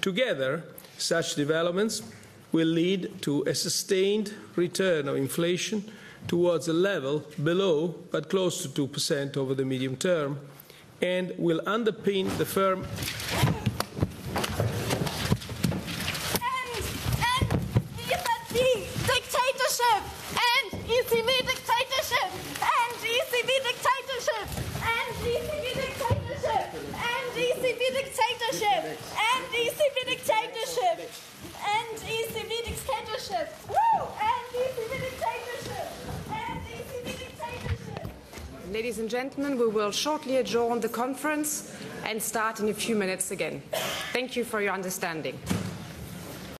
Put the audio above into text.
Together, such developments will lead to a sustained return of inflation towards a level below but close to 2% over the medium term, and will underpin the firm dictatorship and ECB dictatorship and ECB dictatorship and ECB dictatorship and ECB dictatorship and ECB dictatorship and ECB dictatorship and ECB dictatorship and ECB dictatorship. Ladies and gentlemen, we will shortly adjourn the conference and start in a few minutes again. Thank you for your understanding.